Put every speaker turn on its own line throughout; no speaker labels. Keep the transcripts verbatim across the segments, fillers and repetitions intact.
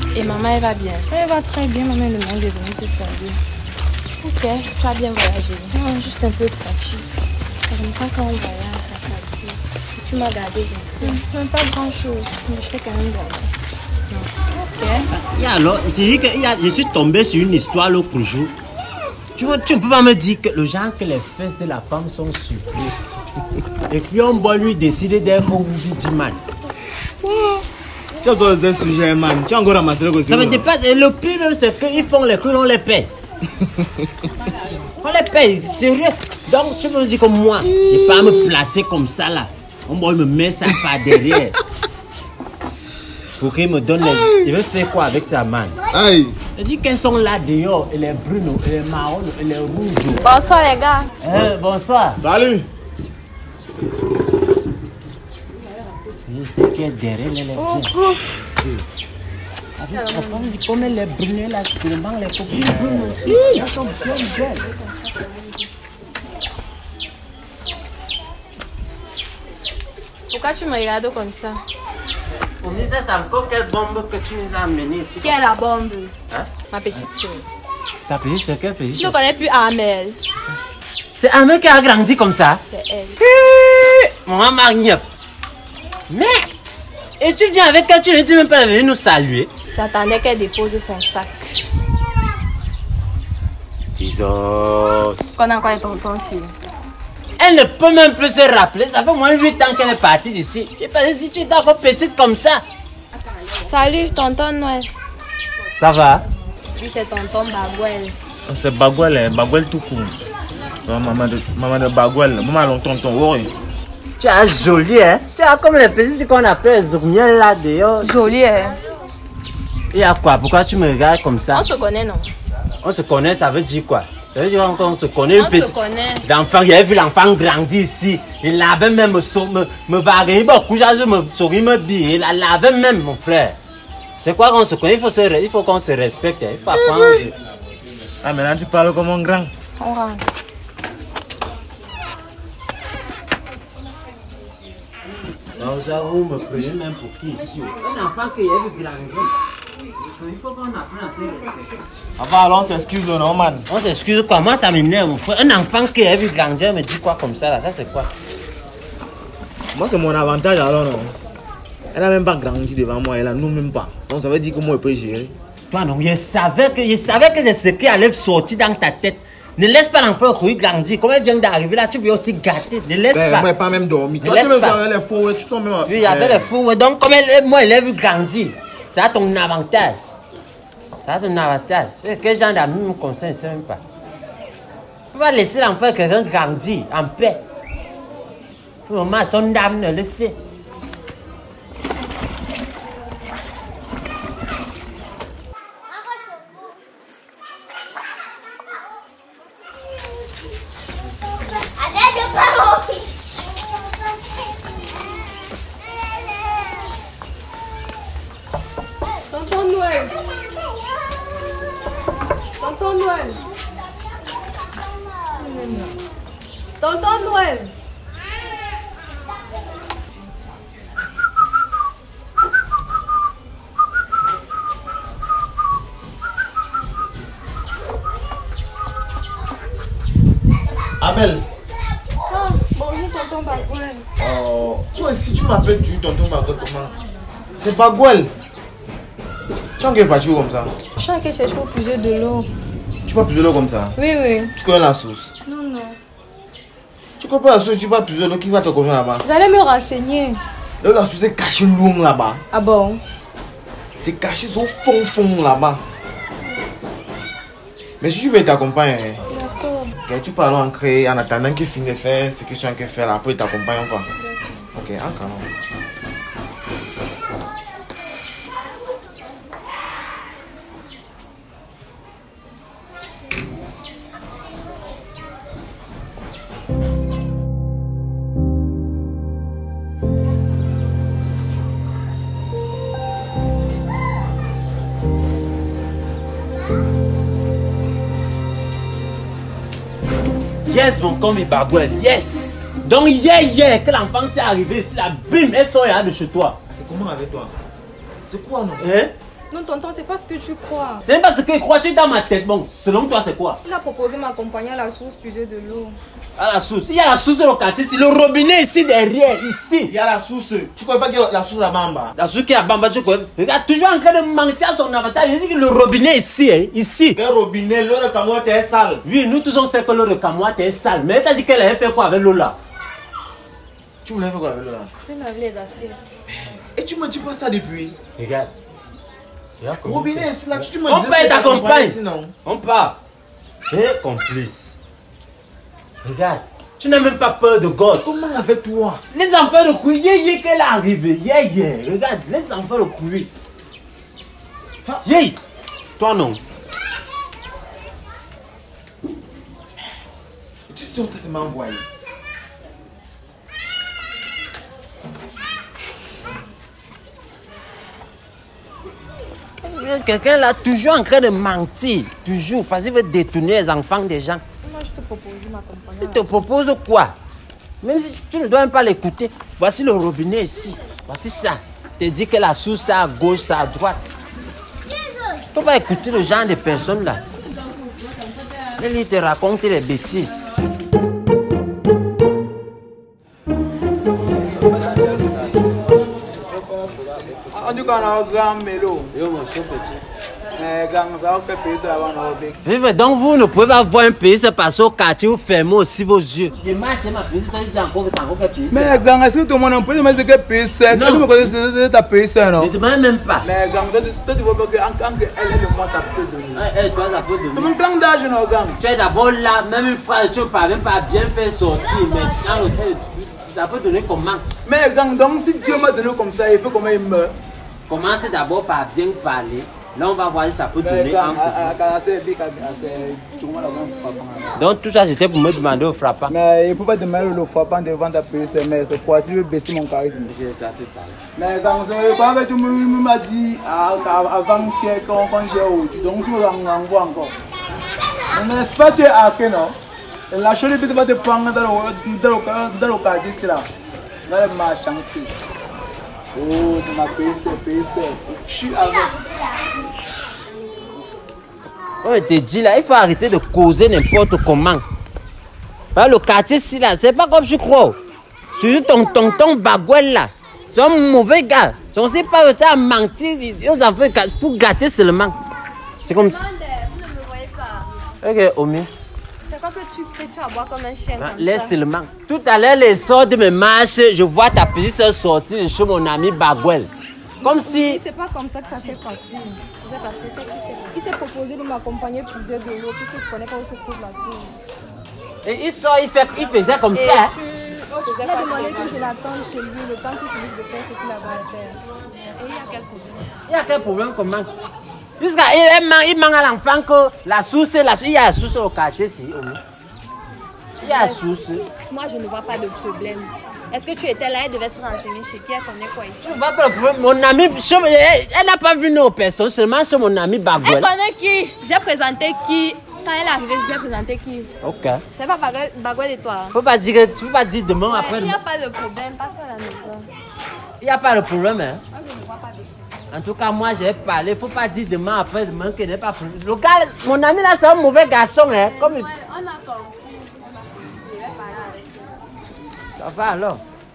Et maman, elle va bien?
Elle va très bien, maman me demande de venir te saluer.
Ok, tu as bien voyagé?
Non, juste un peu de fatigue.
Comme ça, quand on voyage, ça fatigue. Tu m'as gardé, j'espère.
Même pas grand chose, mais je t'ai quand même dormi.
Ok.
Et alors, je dis que y a, je suis tombé sur une histoire l'autre jour. Tu vois, tu ne peux pas me dire que le genre que les fesses de la femme sont sucrées. Et puis on doit lui décider d'être au bout du mal.
Tu as encore des sujets, man. Tu as encore ramassé le
Ça me dépasse. Et le pire même, c'est qu'ils font les coups, on les paye. On les paye, sérieux. Donc, tu peux me dire que moi, je ne vais pas me placer comme ça là. On va me mettre ça par derrière. Pour qu'il me donne les. Il veut faire quoi avec sa main?
Aïe.
Je dis qu'elles sont là dehors, et les brunes, et les marrons, et les rouges.
Bonsoir, les gars.
Eh, bonsoir.
Salut.
Je sais qu'il est derrière les brunes.
Coucou.
Avec la femme, c'est comme les brunes là, seulement les copines brunes aussi. Elles sont bien belles.
Pourquoi tu me regardes comme ça?
Pour moi, ça, c'est encore quelle bombe que tu nous as amené ici?
Qui est la bombe?
Hein?
Ma petite soeur.
Ta petite soeur, quelle petite
Tu ne
soeur?
connais plus Amel.
C'est un mec qui a grandi comme ça?
C'est elle.
Maman Magnep. Merde! Et tu viens avec elle, tu ne dis même pas de venir nous saluer?
J'attendais qu'elle dépose son sac.
Jesus.
Qu'on a encore les tontons ici.
Elle ne peut même plus se rappeler. Ça fait au moins huit ans qu'elle est partie d'ici. Je sais pas si tu es encore petite comme ça.
Salut, tonton Noël.
Ça va?
Oui, c'est tonton Bagouel.
C'est Bagouel, hein. Bagouel tout court. Maman de, maman de Bagouel. Maman long tonton. Oui.
Tu es jolie, hein? Tu as comme les petites qu'on appelle les zougniens là dehors.
Jolie, hein?
Et à quoi? Pourquoi tu me regardes comme ça?
On se connaît, non?
On se connaît, ça veut dire quoi? Ça veut dire qu'on se connaît.
On
petit...
se connaît.
L'enfant, j'avais vu l'enfant grandir ici. Il avait même me, me, me vaguer beaucoup, je me souris, me bille. Il avait même, mon frère. C'est quoi qu'on se connaît? Il faut, se, il faut qu'on se respecte. Il faut apprendre.
Ah, maintenant tu parles comme un grand.
On rentre.
Donc, ça, vous me prenez même pour qui ici? Un enfant qui a vu grandir. Il faut qu'on apprenne à se respecter.
Enfin, alors on s'excuse, non, man.
On s'excuse, comment ça m'énerve, mon frère? Un enfant qui a vu grandir me dit quoi comme ça là? Ça c'est quoi?
Moi, c'est mon avantage alors, non. Elle n'a même pas grandi devant moi, elle a nous même pas. Donc ça veut dire que moi, je peux gérer.
Toi, non, je savais que, je savais que c'est ce qui allait sortir dans ta tête. Ne laisse pas l'enfant grandir. Comment il vient d'arriver là, tu veux aussi gâter. Ne laisse
Ben,
pas.
moi, pas même dormi.
Ne
Toi,
laisse
tu veux
pas.
faire les faux, tu sens même.
Oui, il y avait les fous. Donc, comme elle, moi, elle a vu grandir. Ça a ton avantage. Ça a ton avantage. Quel genre d'amis me conseille, je ne sais même pas. Tu vas laisser l'enfant quelqu'un grandir en paix. Pour moi, son âme ne le sait.
Tonton Noël. Tonton Noël. Tonton Noël.
Abel.
Ah, bonjour tonton Bagouel.
Oh, toi aussi, tu m'appelles du tonton Bagouel comment? C'est Bagouel. Tu es parti où comme ça?
Je suis en train de chercher au puiser de l'eau.
Tu vas puiser l'eau comme ça?
Oui, oui.
Tu connais la source?
Non, non.
Tu connais pas la source, tu vas puiser l'eau, qui va te convenir là-bas?
J'allais me renseigner.
Là, la source est cachée loin là-bas.
Ah bon?
C'est caché au fond, fond là-bas. Mais si tu veux t'accompagner,
D'accord.
okay, tu peux aller en créer en attendant qu'il finisse de faire ce que tu as fait faire, après t'accompagner encore. Ok, encore.
Yes, mon combi Bagouel, yes! Donc, hier, hier, que l'enfant s'est arrivé ici, là, bim, elle sort de chez toi.
C'est comment avec toi? C'est quoi non?
Hein?
Non, tonton, c'est pas ce que tu crois.
C'est même pas ce que je crois, tu es dans ma tête. Bon, selon toi, c'est quoi?
Il a proposé de m'accompagner à la source, puiser de l'eau.
À la source. Il y a la source de quartier ici. Le robinet ici derrière, ici.
Il y a la source. Tu crois pas qu'il y a la source là-bas en bas?
La source qui est à Bamba, tu connais. Regarde, toujours en train de mentir à son avantage. Je dis que le robinet ici, hein, ici.
Quel robinet? L'eau de Camoite est sale.
Oui, nous tous on sait que l'eau de Camoite est sale. Mais tu as dit qu'elle avait fait quoi avec l'eau là?
Tu voulais faire quoi avec l'eau là?
Je vais laver les assiettes.
Et tu me dis pas ça depuis?
Regarde.
Robinet, c'est là que tu me
On
disais.
paye ta compagne.
Sinon.
On part. Et complice. Regarde. Tu n'as même pas peur de God.
Comment avec toi?
Les enfants de couille, yé yé qu'elle est arrivée. Yé yé. Regarde, les enfants de couille. Yé. Toi non.
Tu sais où tu m'as envoyé?
Quelqu'un là toujours en train de mentir. Toujours. Parce qu'il veut détourner les enfants des gens.
Moi, je te propose de m'accompagner.
Il te propose quoi? Même si tu ne dois même pas l'écouter. Voici le robinet ici. Voici ça. Je te dis que la source, c'est à gauche, c'est à droite. Il ne faut pas écouter le genre de personnes là. Il te raconte les bêtises.
On dit qu'on a un grand mélo.
Yo, mon cher petit.
Mais grand, ça va faire payer ça avant de
Vive, donc vous ne pouvez pas voir un pays, c'est parce qu'au quartier, vous fermez aussi vos yeux. Je marche, ma pays, c'est encore que ça encore fait pays.
Mais grand, est-ce que tout le monde peut me dire que payer ça?
Non.
Tu me connais de ta payer ça, non?
Ne demande même pas.
Mais grand, toi tu vois que quand elle est le mois, ça peut donner.
Eh, toi, ça peut
C'est
donner.
mon grand d'âge, non, grand?
Tu es d'abord là, même une phrase, tu ne parles même pas bien faire sortir. Mais dans l'hôtel, ça peut donner comment?
Mais grand, donc si Dieu m'a donné comme ça, il faut comment il meurt.
Commencez d'abord par bien parler. Là, on va voir si ça peut
Mais
donner
grand,
un coup. Donc, tout ça, c'était pour me demander au frappant.
Mais il ne faut pas demander le frappant devant ta payer ça, mais c'est pour tu veux baisser mon charisme.
Je sais, te parler.
Mais quand tu m'as dit avant-hier quand j'ai aujourd'hui, donc tu me renvoies encore. N'est-ce pas tu es hacké, non? La chose qui va te prendre dans le quartier, c'est là. Là, elle m'a chancé. Oh, tu m'as payé, c'est payé, c'est. Je suis avec.
On te dit là, il faut arrêter de causer n'importe comment. Parce que le quartier ici là, c'est pas comme je crois. Surtout ton tonton Bagouel là. C'est un mauvais gars. On ne sait pas le temps à mentir aux enfants pour gâter seulement. C'est comme ça.
Vous ne me voyez pas.
Ok, Omi.
C'est quoi que tu crées, tu vas boire comme un chien comme
Laisse
ça?
seulement. Tout à l'heure, les sorts de mes marches, je vois ta petite soeur sortir chez mon ami Bagouel. Comme si.
C'est pas comme ça que ça s'est passé.
Vous avez passé, qu'est-ce qui s'est passé?
Il s'est proposé de m'accompagner plusieurs de l'eau, puisque je connais pas où se trouve la source.
Et il sort, il, fait, il faisait comme
Et
ça. hein.
tu
Il
faisais
a
quoi
demandé
chez
que
lui?
je l'attende chez lui le temps qu'il finisse de faire ce qu'il avait à faire.
Et il y a quel problème?
Il y a quel problème comment? Jusqu'à il manque, il manque à l'enfant que la source, la source, il y a la source au quartier ici. Omi. Il y a la source.
Moi, je ne vois pas de problème. Est-ce que tu étais là, elle devait se renseigner chez qui? Elle connaît quoi ici?
Je vois pas le problème. Mon ami, chez- elle, elle n'a pas vu nos personnes, seulement chez mon ami
Elle
Bagouel.
connaît qui? J'ai présenté qui? Quand elle est arrivée, j'ai présenté qui?
Ok.
C'est pas Bagouel Bagouel et toi.
Faut pas dire, tu peux pas dire demain
Ouais,
après.
il n'y
demain.
a pas de problème, passe à la maison.
Il n'y a pas de problème. Hein.
Moi, je ne vois pas de problème.
En tout cas, moi j'ai parlé. Faut pas dire demain après demain qu'il n'est pas problème. Le gars, mon ami là, c'est un mauvais garçon. Hein. Comme il-
Ouais, on a compris. On a compris. Je vais parler avec toi.
Ça va alors.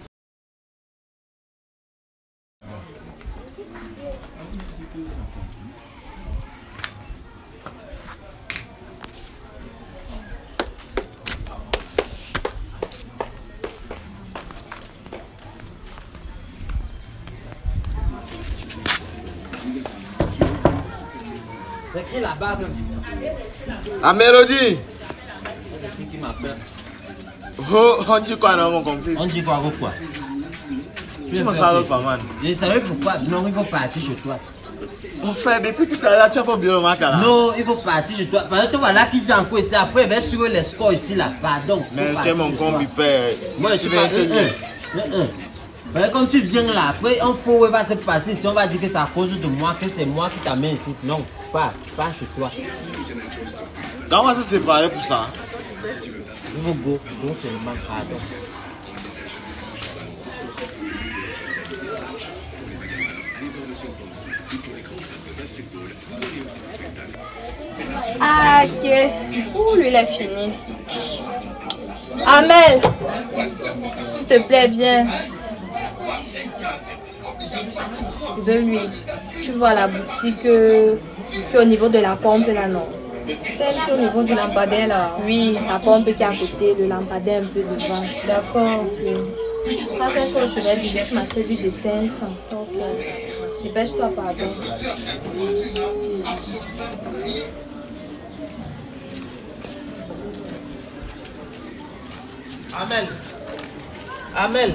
C'est qui là-bas même?
La mélodie.
C'est qui qui m'appelle?
Oh, on dit quoi, non, mon complice?
On dit quoi, quoi?
Tu me salopes pas, man.
Je savais pourquoi. Non, il faut partir chez toi.
Mon frère, depuis tout à l'heure, tu as pas oublié le mac là.
Non, il faut partir chez toi. Parce que toi, voilà qui vient encore ici. Après, il va suivre les scores ici, là. Pardon.
Mais tu es mon combi, père.
Moi, je suis
Tu
pas
vas te dire.
un, un, un. Parce que comme tu viens là, après, un faux va se passer. Si on va dire que c'est à cause de moi, que c'est moi qui t'amène ici. Non, pas, pas chez toi.
Quand on va se séparer pour ça?
Il faut go, go seulement, pardon.
Ah, ok. Ouh, lui, il est fini. Amel, s'il te plaît, viens. Je veux lui. Tu vois la boutique euh, qui est au niveau de la pompe là, non? Celle qui est au niveau du lampadaire là. Oui, la pompe qui est à côté, le lampadaire un peu devant. D'accord. Oui. Quand c'est sur le chevet du tu m'as servi de cinq cents. Ok. Dépêche-toi, pardon.
Amel. Amel.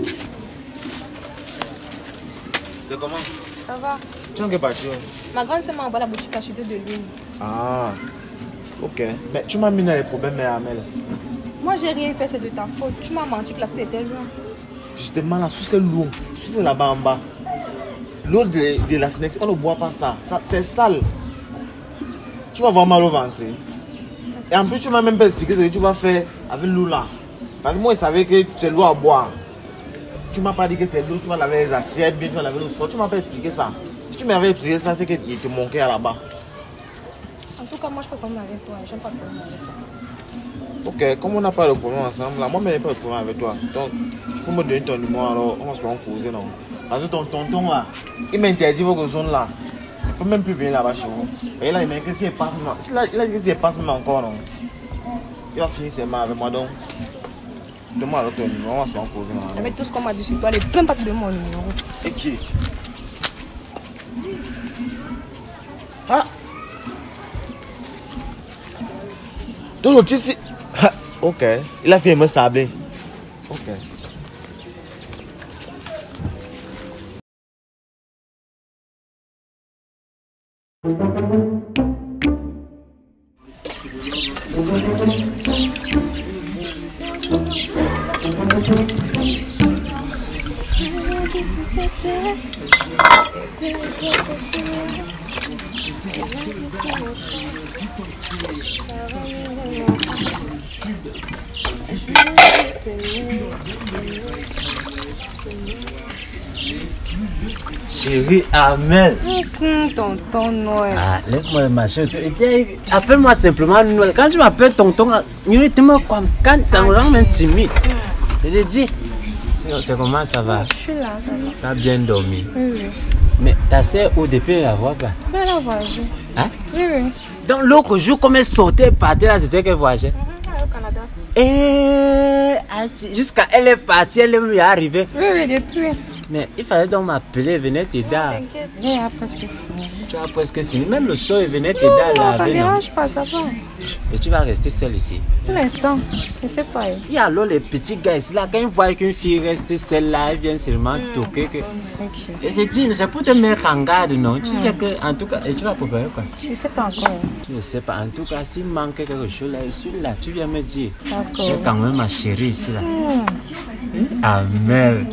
C'est comment?
Ça va.
Tu es en quelle partie?
Ma grande soeur m'a envoyé la boutique acheter de l'huile.
Ah, ok. Mais tu m'as mis dans les problèmes, mais Amel.
Moi, j'ai rien fait, c'est de ta faute. Tu m'as menti que la société était loin.
Justement, là, sous c'est l'eau. Sous c'est là-bas en bas. L'eau de, de la snack, on ne boit pas ça. ça c'est sale. Tu vas avoir mal au ventre. Et en plus, tu m'as même pas expliqué ce que tu vas faire avec l'eau là. Parce que moi, je savais que c'est l'eau à boire. Tu m'as pas dit que c'est l'eau, tu vas laver les assiettes, bien tu vas laver le sol. Tu m'as pas expliqué ça. Si tu m'avais expliqué ça, c'est qu'il te manquait là-bas.
En tout cas, moi, je peux pas me avec toi. J'aime pas te problème avec toi.
Ok, comme on n'a pas de problème ensemble, là, moi, je n'ai pas de problème avec toi. Donc, tu peux me donner ton numéro, alors on va se causer, non? Parce que ton tonton là, il m'interdit vos zones là. Il ne peut même plus venir là-bas chez vous. Et là, il m'a dit que s'il passe, il a dit que s'il passe même encore, non? Il va finir ses mains avec moi, donc. Donne-moi alors ton numéro, on va se causer, non?
Avec tout ce qu'on m'a dit sur toi, ne peux même pas te donner mon numéro.
Et qui? Ah! Donc, le type, c'est. Ok, il a fait me sabler. Ok.
Chérie Amel.
Hum, tonton Noël.
Ah, laisse-moi ma chérie. Appelle-moi simplement Noël. Quand tu m'appelles tonton, tu me comme quand tu me rends même timide. Je te dis, c'est comment ça va?
Je suis là, ça va.
Tu as bien dormi.
Oui, oui.
Mais ta soeur, au début, la voix pas.
Elle a voyagé.
Hein?
Oui, oui.
Donc l'autre jour, comme elle sortait et partait là, c'était qu'elle voyageait.
Elle est au Canada.
Et jusqu'à elle est partie, elle est arrivée.
Oui, oui, depuis.
Mais il fallait donc m'appeler, venir t'aider.
T'inquiète, il a presque fini.
Tu as presque fini. Même le soir, il venait t'aider à
Non, ça ne
laver. Non,
dérange pas, ça va.
et tu vas rester seule ici.
Pour l'instant, je sais pas.
Il y a alors les petits gars ici, là, quand ils voient qu'une fille reste seule là, ils viennent seulement toquer. Que...
Ok.
Et je dis, c'est pour te mettre en garde, non? Tu sais que, en tout cas, et tu vas préparer quoi?
Je sais pas encore.
Je ne sais pas. En tout cas, s'il manque quelque chose là, je suis là, tu viens me dire.
D'accord.
Tu es quand même ma chérie ici là.
Hmm.
Amel.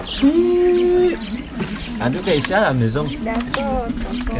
En tout cas, ici à la maison.
D'accord, d'accord.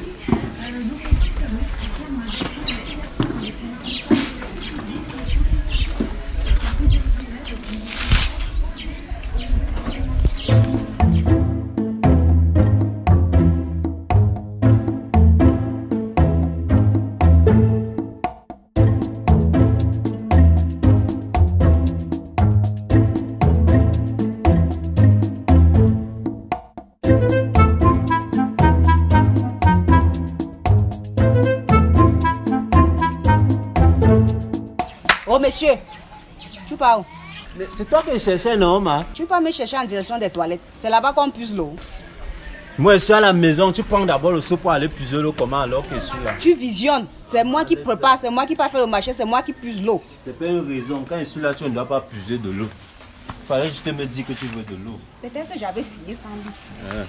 Oh monsieur, tu pars où?
C'est toi que je cherchais, non, ma?
Tu peux me chercher en direction des toilettes. C'est là-bas qu'on puise l'eau.
Moi, je suis à la maison. Tu prends d'abord le seau pour aller puiser l'eau. Comment alors que je suis là?
Tu visionnes. C'est moi qui prépare, c'est moi qui pas faire le marché, c'est moi qui puise l'eau.
C'est pas une raison. Quand je suis là, tu ne dois pas puiser de l'eau. Il fallait juste me dire que tu veux de l'eau.
Peut-être que j'avais signé sans lui.
Ouais.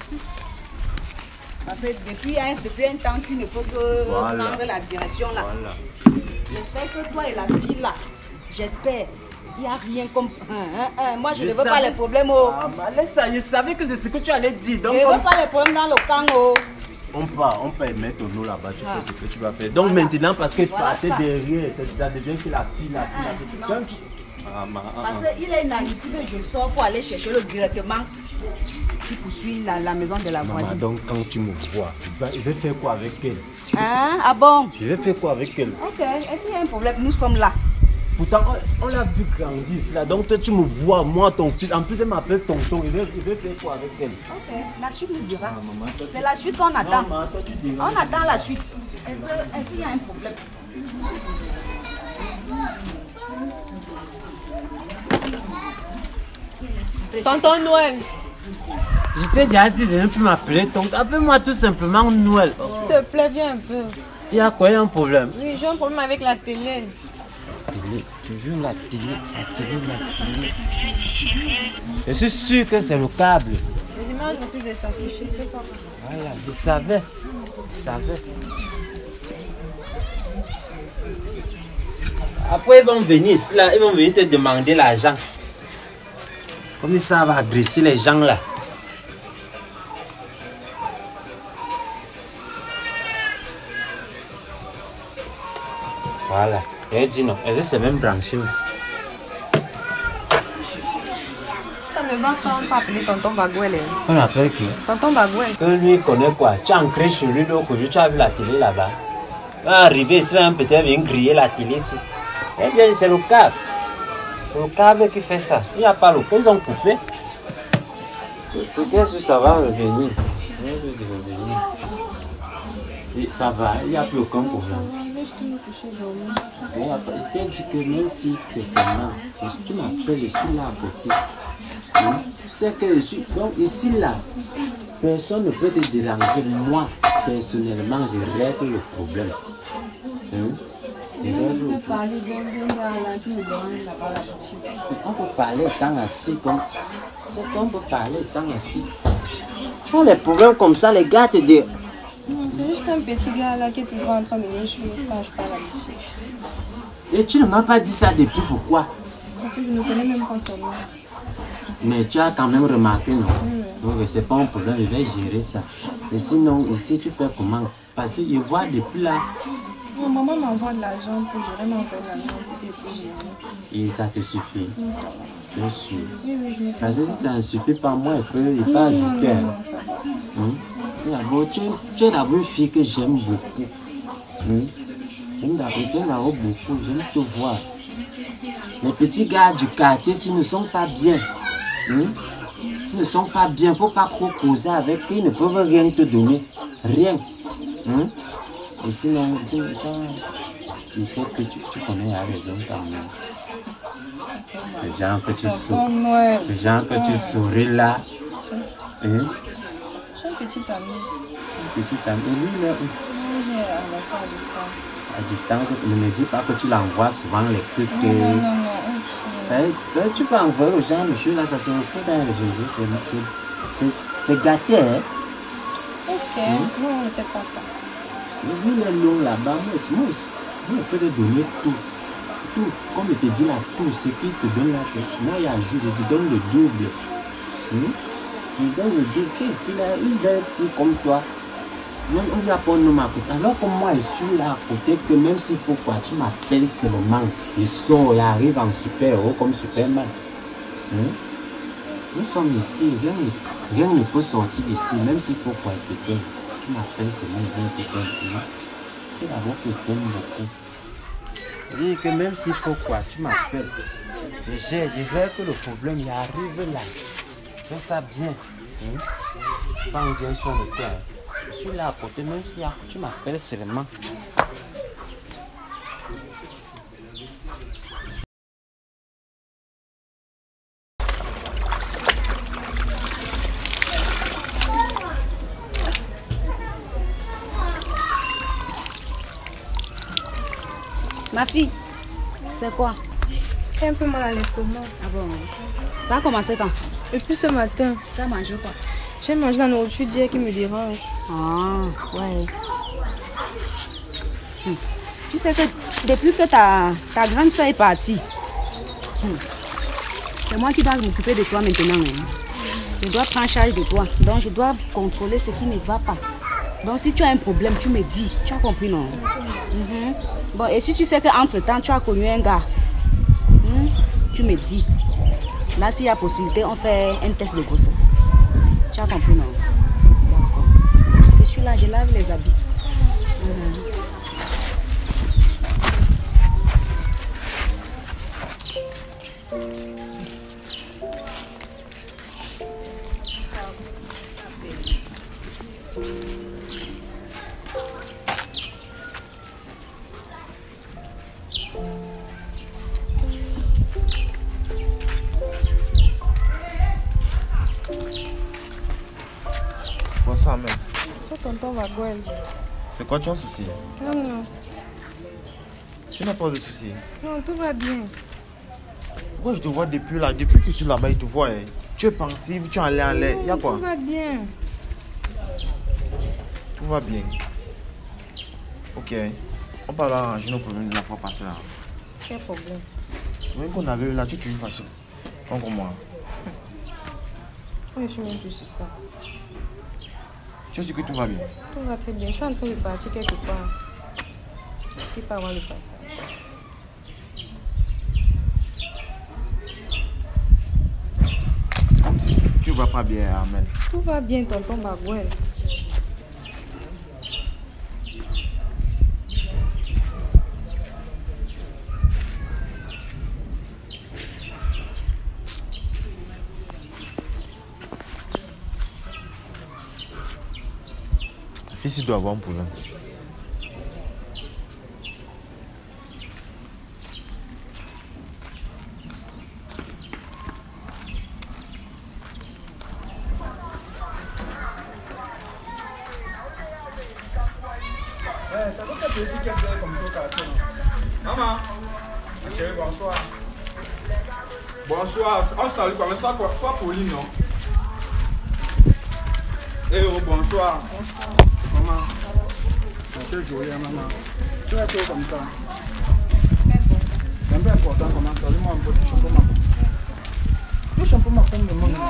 Parce que depuis un, depuis un temps, tu ne peux que
Voilà.
prendre la direction là.
Voilà.
J'espère que toi et la fille là, j'espère, il n'y a rien comme... Hein, hein, hein. Moi, je,
Je
ne veux
savais-
pas les problèmes. Oh.
Ah, mais laisse ça. Je savais que c'est ce que tu allais dire.
Je
Donc,
ne veux
on,
pas les problèmes dans le camp. Oh.
on part, on peut mettre ton eau là-bas. Tu
Ah.
fais ce que tu vas faire. Donc
Voilà.
maintenant, parce qu'elle
Voilà
partait
ça.
derrière, c'est- ça devient que la fille là.
Ah, ah, non.
Donc, tu- Ah, ma- ah,
Parce
ah.
qu'il est inadmissible que je sors pour aller chercher l'eau directement. tu poursuis la, la maison de la
Maman,
voisine.
donc quand tu me vois, il va faire quoi avec elle?
Hein? Ah bon?
Je vais faire quoi avec elle?
Ok, est-ce qu'il y a un problème? Nous sommes là.
Pourtant, on, on l'a vu grandir là. Donc toi, tu me vois, moi, ton fils. En plus, elle m'appelle tonton. Il veut, il veut faire quoi avec elle?
Ok, la suite nous dira.
Ah, maman, toi,
C'est la suite qu'on attend.
Non, maman, toi, tu diras.
On attend la suite. Est-ce est-ce qu'il y a un problème?
Tonton Noël,
Je t'ai déjà dit de ne plus m'appeler tonton. Appelle-moi tout simplement Noël.
s'il te plaît, viens un peu.
Il y a quoi? Il y a un problème?
Oui, j'ai un problème avec la télé.
Télé, toujours la télé, la télé, la télé. Je suis sûr que c'est le câble.
Les images refusent de s'afficher, c'est pas grave.
Voilà, je savais. Je savais. Après, ils vont venir ici, là, ils vont venir te demander l'argent. Comme ça va agresser les gens là. Voilà. Et dit non, est-ce que c'est même branché?
Ça ne va pas, on peut appeler tonton Bagouel.
On appelle qui?
Tonton Bagouel.
Que lui connaît quoi? Tu es ancré chez lui, donc aujourd'hui tu as vu la télé là-bas. Tu vas arriver ici, va peut-être venir griller la télé ici. Eh bien, c'est le câble. C'est le câble qui fait ça. Il n'y a pas le câble, ils ont coupé. C'est que ça va revenir. Et ça va, il n'y a plus aucun problème. Je t'ai dit que même si c'est comment, tu m'appelles, je suis là à côté. Hein? Tu sais que je suis. Donc ici là, personne ne peut te déranger. Moi, personnellement, je règle le problème. Hein? Je règle le problème. On peut parler étant assis comme. C'est qu'on peut parler étant assis. Tu as les problèmes comme ça, les gars te disent.
C'est juste un petit gars là qui est toujours en train de me suivre quand je parle à boutique.
Et tu ne m'as pas dit ça depuis pourquoi?
Parce que je ne connais même pas son nom.
Mais tu as quand même remarqué, non? Donc c'est pas un problème, je vais gérer ça. Et sinon, ici, tu fais comment? Parce que je vois depuis là.
Non, maman m'envoie de l'argent pour gérer, m'envoie de l'argent pour gérer.
Et ça te suffit?
Non, ça va.
Tu es sûr?
Oui, oui, je n'ai pas.
Parce que si ça ne suffit pas, moi, je peux, il peut
Non, non,
ajouter.
non, non, ça va.
Hum? C'est d'abord, tu, tu es d'abord une fille que j'aime beaucoup. Hum? J'aime d'abord, tu es d'abord beaucoup, j'aime te voir. Les petits gars du quartier, s'ils ne sont pas bien, hum? Ils ne sont pas bien, il ne faut pas trop causer avec eux, ils ne peuvent rien te donner. Rien. Hum? Et sinon, tu, tu, tu sais que tu, tu connais la raison quand même. Les gens que tu souris, les gens que tu souris là. Hein?
J'ai un petit ami.
Un petit ami. Et lui, là,
J'ai une relation à distance.
à distance, ne me dis pas que tu l'envoies souvent les trucs.
Non, non,
euh,
non, non.
ben, tu peux envoyer aux gens le jeu là, ça se retrouve dans les réseaux. C'est gâté, hein?
Ok, non, on ne fait pas ça.
Lui, il est long là-bas. Moi, moi, moi, je peux te donner tout. Tout. Comme je te dis là, tout ce qu'il te donne là, c'est. Moi, il y a un jour, je te donne le double. Hum? Je te donne le double. Tu es ici là, une belle fille comme toi. Même on lui a pas un nom à côté. Alors que moi, je suis là à côté, que même s'il faut quoi, tu m'appelles seulement. Il sort, il arrive en super-héros comme Superman. Hum? Nous sommes ici, rien, rien ne peut sortir d'ici, même s'il faut quoi, il te donne. Tu m'appelles seulement, il vient te donner. C'est d'abord que je t'aime beaucoup. C'est-à-dire que même s'il faut quoi, tu m'appelles. Je gère, je gère que le problème, il arrive là. Fais ça bien. Hum? Pas en direction de toi. Je suis là à côté, même si tu m'appelles seulement.
Ma fille, c'est quoi?
J'ai un peu mal à l'estomac.
Ah bon? Ça a commencé quand?
Depuis ce matin,
Tu as mangé quoi?
j'ai mangé la nourriture d'hier qui me dérange.
Ah, ouais. Hum. Tu sais que depuis que ta, ta grande soeur est partie, hum, c'est moi qui dois m'occuper de toi maintenant. Hein. Je dois prendre charge de toi. Donc je dois contrôler ce qui ne va pas. Donc si tu as un problème, tu me dis. Tu as compris, non? Mhm. Bon, et si tu sais qu'entre temps, tu as connu un gars, hum, tu me dis. Là, s'il y a possibilité, on fait un test de grossesse. Tu as compris, non? D'accord. Je suis là, je lave les habits. Mm-hmm.
Bonsoir, mère.
Bonsoir, tonton Bagouel.
C'est quoi ton souci?
Non, non.
Tu n'as pas de souci?
Non, tout va bien.
Pourquoi je te vois depuis là? Depuis que je suis là-bas, je te vois. Hein. Tu es pensive, tu es en l'air en l'air. Il y a quoi?
Tout va bien.
Tout va bien. Ok. On parle arranger nos problèmes de la fois passée là.
Quel problème?
Même qu'on avait eu là, tu es toujours fâché. Encore moi.
Oui, je suis même plus sur ça.
Tu sais que tout va bien?
Tout va très bien. Je suis en train de partir quelque part. Je ne peux pas avoir le passage.
Comme si tu ne vas pas bien, Amel.
Tout va bien, tonton Bagouel.
La fille, il doit avoir un problème.
Ça doit être petit qui a fait comme ça, carton. Maman, ma chérie, bonsoir. Bonsoir. On salue quoi? Mais sois, sois poli, non? Eh oh, bonsoir. C'est comment? Tu es jolie, maman. Tu restes comme ça. C'est un peu important comment ça. Dis-moi un peu de shampoo ma pomme. Le shampoo ma pomme de mon nom.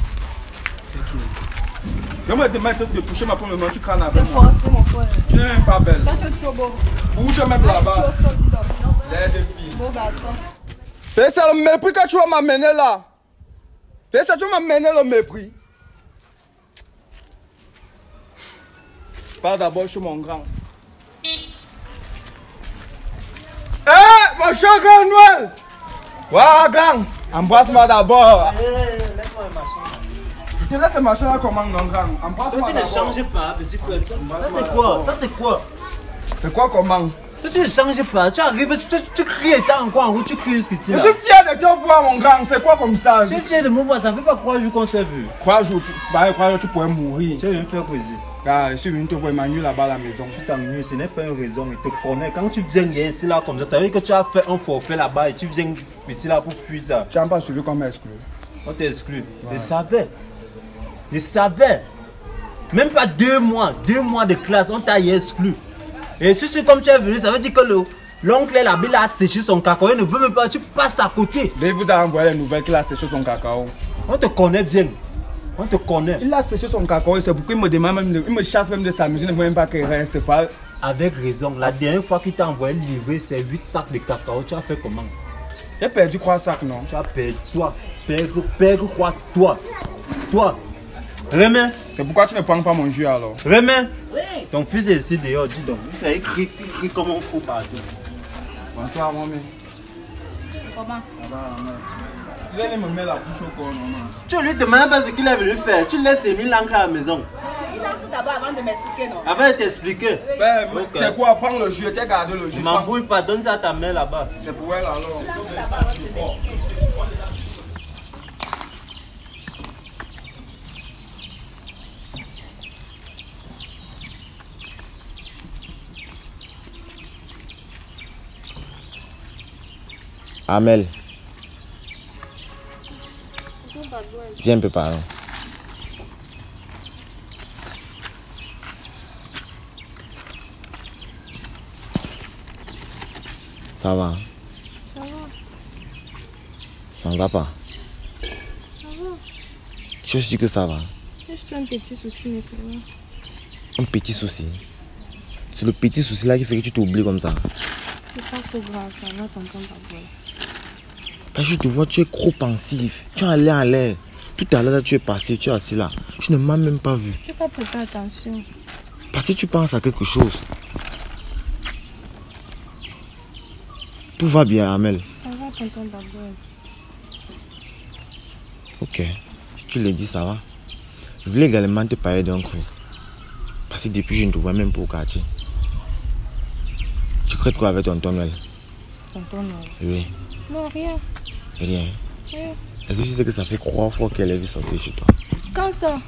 Je me demande de toucher ma pomme de mon, tu cranes avec moi.
C'est mon frère.
Tu n'es même pas belle.
Là, tu es trop beau.
Bouge même là-bas. Les deux filles.
Beau garçon.
C'est ça le mépris que tu vas m'amener là. C'est ça que tu vas m'amener le mépris. Parle d'abord sur mon grand. Eh, hey, mon cher grand Noël. Waouh, grand. Embrasse-moi d'abord. Je te laisse ce machin là comment, non, grand. Embrasse-moi.
Toi, tu ne changes pas, petit frère. Ça, c'est quoi? Ça, c'est quoi?
C'est quoi comment?
Toi, tu ne changes pas. Tu arrives, tu, tu cries étant encore en route, tu cries jusqu'ici.
Je suis fier de te voir, mon grand. C'est quoi comme ça?
Tu es fier de me voir, ça fait pas trois jours qu'on s'est vu.
Trois jours, bah, trois jours, tu pourrais mourir.
Tu es venu me faire plaisir.
Car je suis venu te voir Emmanuel là-bas à la maison.
Tu t'ennuies, ce n'est pas une raison, il te connaît. Quand tu viens ici là comme ça, ça veut dire que tu as fait un forfait là-bas et tu viens ici là pour fuir ça.
Tu n'as pas suivi comme exclu.
On t'exclut. Ouais. Je savais. Je savais. Même pas deux mois, deux mois de classe, on t'a exclu. Et si c'est comme tu es venu, ça veut dire que l'oncle là, il a séché son cacao, il ne veut même pas, tu passes à côté.
Dès vous a envoyé les nouvelles qu'il a séché son cacao.
On te connaît bien. On te connaît.
Il a séché son cacao et c'est pourquoi il me demande même, de, il me chasse même de sa musique, il ne veut même pas qu'il reste pas.
Avec raison. La dernière fois qu'il t'a envoyé livrer ces huit sacs de cacao, tu as fait comment?
Tu as perdu trois sacs, non?
Tu as perdu, toi. Perdre, perdre quoi? Toi. Toi. Remets.
C'est pourquoi tu ne prends pas mon jus alors?
Remets. Oui. Ton fils est ici dehors, dis donc. Il écrit, écrit comme un fou partout.
Bonsoir, maman.
Comment?
Ça va, maman. Tu viens me mettre la bouche au corps, maman.
Tu lui demandes pas ce qu'il est venu faire. Tu laisses Emile ancré à la maison.
Il a dit d'abord avant de m'expliquer, non?
Avant de t'expliquer.
Ben, okay. C'est quoi? Prends le jus, t'es gardé le jus.
Je m'embrouille pas, donne ça à ta mère là-bas.
C'est pour elle alors.
Amel. Viens un peu par là. Ça va?
Ça va.
Ça ne va pas?
Ça va.
Je suis que ça va.
Juste un petit souci, mais ça va.
Un petit souci? C'est le petit souci là qui fait que tu t'oublies comme ça?
C'est pas trop grave, ça va, tonton Bagouel.
Parce que je te vois, tu es trop pensif. Tu es en l'air, en l'air. Tout à l'heure, tu es passé, tu es assis là. Tu ne m'as même pas vu.
Je n'ai pas prêté attention.
Parce que tu penses à quelque chose. Tout va bien, Amel.
Ça va, tonton Babouel.
Ok. Si tu le dis, ça va. Je voulais également te parler d'un truc. Parce que depuis, je ne te vois même pas au quartier. Tu crées de quoi avec tonton Noël?
Tonton Noël?
Oui.
Non, rien.
Rien.
Rien.
Est-ce que tu sais que ça fait trois fois qu'elle est venue sortir chez toi?
Quand ça?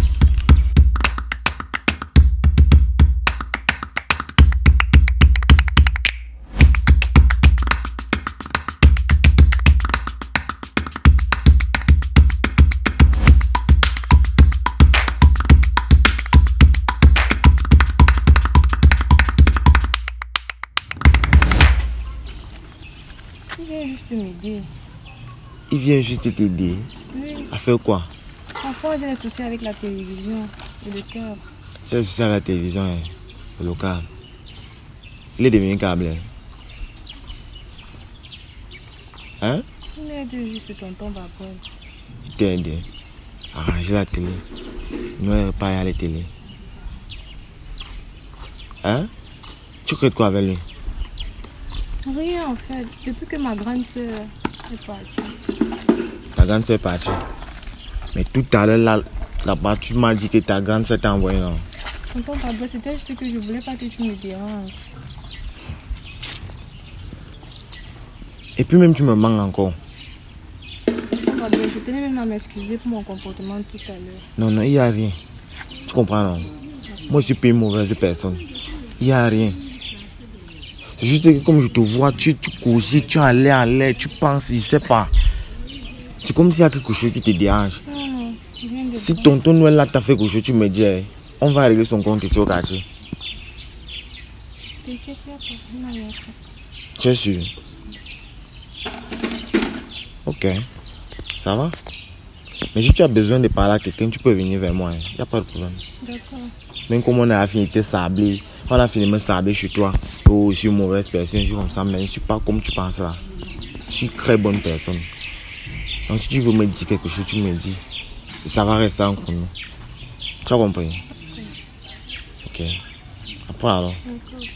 Il vient juste m'aider.
Il vient juste t'aider.
Oui.
À faire quoi?
Parfois, j'ai des soucis avec la télévision et le cœur.
C'est des soucis avec la télévision et le câble. Il est devenu câble. Hein?
Il m'aide juste tonton Babouel.
Il t'a aidé. Arranger la télé. Nous, pas à la télé. Hein? Tu crées de quoi avec lui?
Rien en fait, depuis que ma grande soeur est partie.
Ta grande soeur est partie. Mais tout à l'heure, là, là-bas, tu m'as dit que ta grande soeur t'a envoyé, non?
Tonton Babouel, c'était juste que je voulais pas que tu me déranges.
Et puis même, tu me manques encore.
Tonton Babouel, je tenais même à m'excuser pour mon comportement tout à l'heure.
Non, non, il n'y a rien. Tu comprends, non? Moi, je suis pas une mauvaise personne. Il n'y a rien. C'est juste que comme je te vois, tu, tu couches, tu es en l'air, en l'air, tu penses, je sais pas. C'est comme s'il y a quelque chose qui te dérange.
Non, non, rien de
Si
bon.
tonton Noël là t'a fait quelque chose, tu me dis, eh, on va régler son compte ici au quartier.
T'inquiète pas, il n'a rien fait.
Tu es sûr? Ok, ça va? Mais si tu as besoin de parler à quelqu'un, tu peux venir vers moi. Il n'y a pas de problème.
D'accord.
Même comme on a affinité sablée, on a fini de me sabler chez toi. Oh, je suis une mauvaise personne, je suis comme ça, mais je ne suis pas comme tu penses là. Je suis une très bonne personne. Donc si tu veux me dire quelque chose, tu me dis. Et ça va rester entre nous. Tu as compris? Ok. Après alors.
D'accord.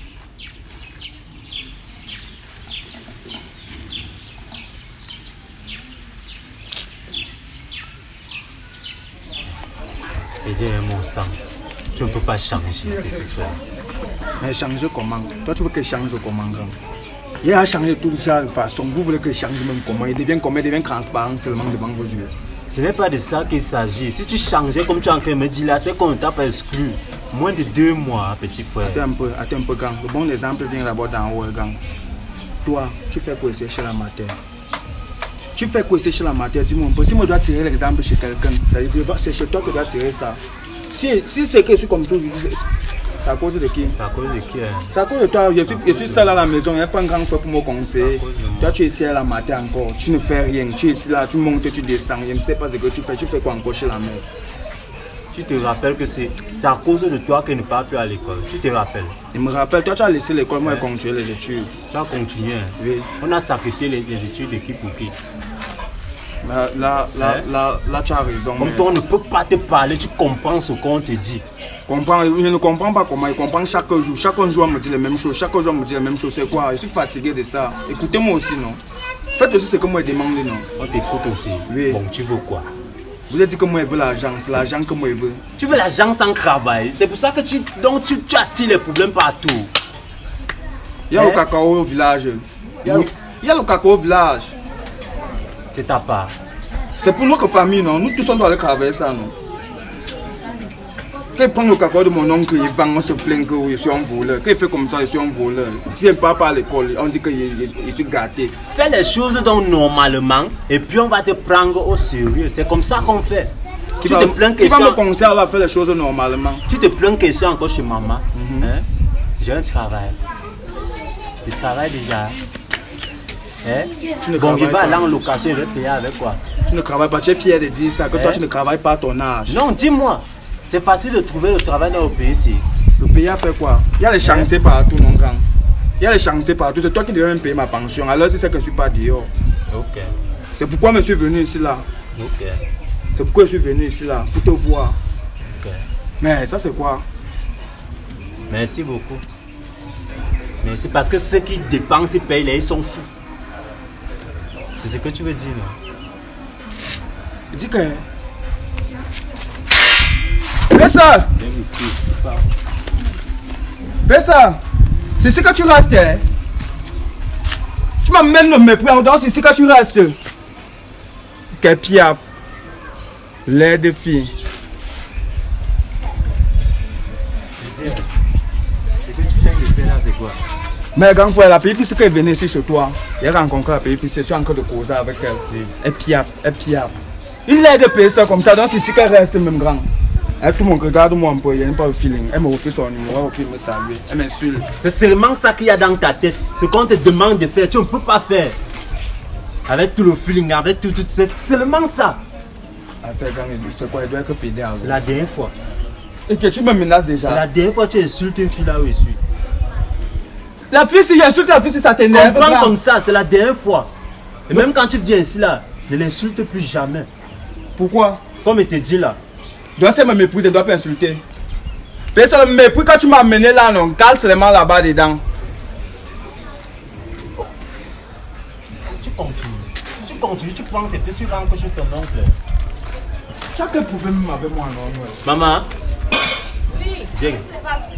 Et j'ai mon sang. Tu ne peux pas changer, petit frère.
Mais changer comment? Toi, tu veux que je change comment? Il a changé tout ça de façon. Vous voulez que je change même comment? Il devient comment? Il devient transparent seulement devant vos yeux.
Ce n'est pas de ça qu'il s'agit. Si tu changeais comme tu es en train de me dire là, c'est qu'on t'a pas exclu. Moins de deux mois, petit frère.
Attends un peu, attends un peu, gang. Le bon exemple vient d'abord d'en haut, gang. Toi, tu fais quoi ici chez la mater? Tu fais quoi ici chez la mater? Dis-moi un peu. Si moi je dois tirer l'exemple chez quelqu'un, c'est chez toi que je dois tirer ça. Si, si c'est que je suis comme ça, c'est à cause de qui?
C'est à cause de qui? Hein?
C'est à cause de toi. Je suis, je suis seul à la maison, il n'y a pas un grand frère pour me conseiller. Toi, tu es ici à la mater encore. Tu ne fais rien. Tu es ici là, tu montes, tu descends. Je ne sais pas ce que tu fais. Tu fais quoi encore chez la mère?
Tu te rappelles que c'est à cause de toi qu'elle ne part plus à l'école. Tu te rappelles?
Je me rappelle, toi, tu as laissé l'école, moi, j'ai continué les études.
Tu as continué.
Oui.
On a sacrifié les, les études de qui pour qui?
Là, là, là,
Hein?
là, là, tu as raison.
Comme
mais-
toi, on ne peut pas te parler, tu comprends ce qu'on te dit.
Comprends, je ne comprends pas comment. Je comprends chaque jour. Chaque jour, on me dit les mêmes choses. Chaque jour, on me dit les mêmes choses. C'est quoi? Je suis fatigué de ça. Écoutez-moi aussi, non? Faites aussi ce que moi je demande, non?
On t'écoute aussi.
Oui.
Bon, tu veux quoi?
Vous avez dit que moi je veux l'argent. C'est l'argent que moi je veux.
Tu veux l'argent sans travail. C'est pour ça que tu, donc tu, tu attires les problèmes partout.
Il y a
Hein?
le cacao au village. Il y a le, il y a le cacao au village.
C'est ta part.
C'est pour notre famille, non? Nous tous on doit aller travailler ça, non? Quand il prend le cacao de mon oncle, il vend, on se plaint que je suis un voleur. Quand il fait comme ça, je suis un voleur. Si je ne pars pas à l'école, on dit que je, je- je suis gâté.
Fais les choses donc normalement et puis on va te prendre au sérieux. C'est comme ça qu'on fait.
Qui
Tu
va,
te plains que
qui va
c'est
me
en-
conseiller à faire les choses normalement?
tu te plains que c'est encore chez maman. Hein? J'ai un travail. Je travaille déjà. Hein?
Tu ne
Bon, je
travailles
vais
pas.
aller en location, je vais payer avec quoi?
Tu ne travailles pas, tu es fier de dire ça, que toi
Hein?
tu ne travailles pas à ton âge.
Non, dis-moi. C'est facile de trouver le travail dans le pays ici.
Le pays a fait quoi? Il y a les chantiers partout, mon grand. Il y a les chantiers partout. C'est toi qui devrais même payer ma pension. Alors, si c'est que je ne suis pas dehors.
Ok.
C'est pourquoi je suis venu ici là.
Ok.
C'est pourquoi je suis venu ici là, pour te voir.
Ok.
Mais ça c'est quoi?
Merci beaucoup. Merci parce que ceux qui dépensent et payent, ils sont fous. C'est ce que tu veux dire, non?
Dis que... Pessa!
Viens ici.
Pessa! C'est ici que tu restes, hein? Tu m'amènes le mépris, donc c'est ici que tu restes. Quel piaf! L'air de fille.
Ce que tu viens de faire là, c'est quoi?
Mais quand fois la petite fille qui est venue ici chez toi, il a rencontré la petite fille, je suis encore de causer avec elle. Oui. Elle piaf, elle piaf. Il l'aide de payer ça comme ça, donc c'est ici qu'elle reste même grand. Elle tout le monde regarde moi un peu, il n'y a pas de feeling. Elle me refuse son numéro, elle refuse me saluer, elle m'insulte.
C'est seulement ça qu'il y a dans ta tête. Ce qu'on te demande de faire, tu ne peux pas faire. Avec tout le feeling, avec tout, tout c'est seulement ça.
Ah, c'est quoi, il doit être pédé avant.
C'est la dernière fois.
Et que tu me menaces déjà.
C'est la dernière fois que tu insultes une fille là où je suis.
La fille, si j'insulte la fille, si ça t'énerve.
Comprends comme ça, c'est la dernière fois. Et même quand tu viens ici là, ne l'insulte plus jamais.
Pourquoi?
Comme il te dit là.
Donc c'est ma méprise, elle doit pas insulter. Mais c'est le mépris quand tu m'as amené là, non, cale seulement là-bas dedans.
Tu continues. Tu continues, tu prends tes petits rangs chez ton oncle.
Tu as quel problème avec moi, non?
Maman?
Oui,
viens.
qu'est-ce qui se passe?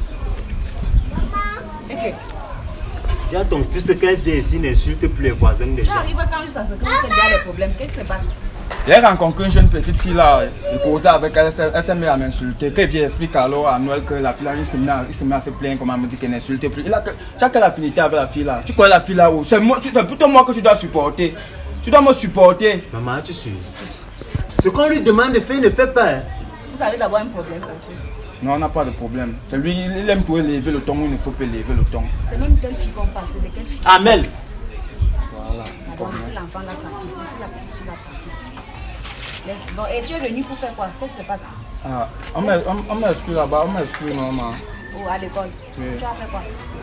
Ok.
Dis à ton fils qu'elle vient ici, n'insulte plus les voisins des gens.
Tu arrives quand juste à ce que vous faites déjà les problèmes. Qu'est-ce qui se passe?
J'ai rencontré une jeune petite fille là, il causait avec elle, elle s'est mise à m'insulter. Quand il explique alors à Noël que la fille là, il se met à, il se, met à se plaindre, comme elle me dit qu'elle n'insulte plus. Il a, tu as quelle affinité avec la fille là? Tu connais la fille là où? C'est plutôt moi que tu dois supporter. Tu dois me supporter.
Maman, tu suis. Ce qu'on lui demande de faire, il ne fait pas. Hein.
Vous avez d'abord un problème avec toi?
Non, on n'a pas de problème. C'est lui, il aime pour élever le ton, il ne faut pas élever le ton.
C'est même quelle fille qu'on parle, c'est de quelle fille?
Amel.
Voilà.
Madame, laissez l'enfant là tranquille, laissez la petite fille là tranquille. Laisse... Bon, et tu es venu pour faire quoi? Qu'est-ce qui se passe?
Ah, on m'a exclu là-bas, on m'a exclu normalement.
Oh, à l'école? Oui. Tu as fait quoi?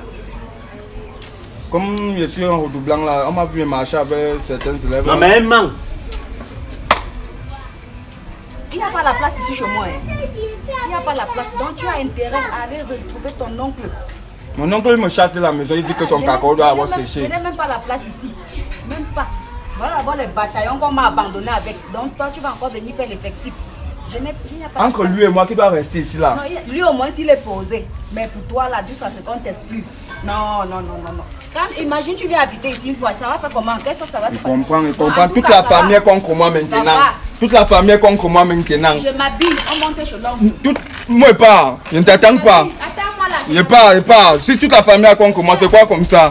Comme je suis un redoublant là, on m'a vu marcher avec certains élèves.
Non, mais elle manque.
Il n'y a pas la place ici chez moi. Hein. Il n'y a pas la place. Donc tu as intérêt à aller retrouver ton oncle.
Mon oncle il me chasse de la maison, il dit que son cacao doit avoir séché.
Je n'ai même pas la place ici. Même pas. Voilà d'abord les bataillons qu'on m'a abandonnés avec. Donc toi tu vas encore venir faire l'effectif. Je n'ai pas.
Entre lui et moi qui doit rester ici là.
Non, lui au moins s'il est posé. Mais pour toi là, juste à ce qu'on t'exclut. Non, non, non, non, non. Quand imagine tu viens habiter ici une fois, ça va faire comment? Qu'est-ce que ça va se passer?
Il comprend, il comprend. Toute la famille est contre moi maintenant. Toute la famille est contre moi maintenant.
Je m'habille, on monte chez l'homme.
Moi je pars, je ne t'attends pas.
Attends-moi là.
Je pars, je pars. Si toute la famille est contre moi, c'est quoi comme ça?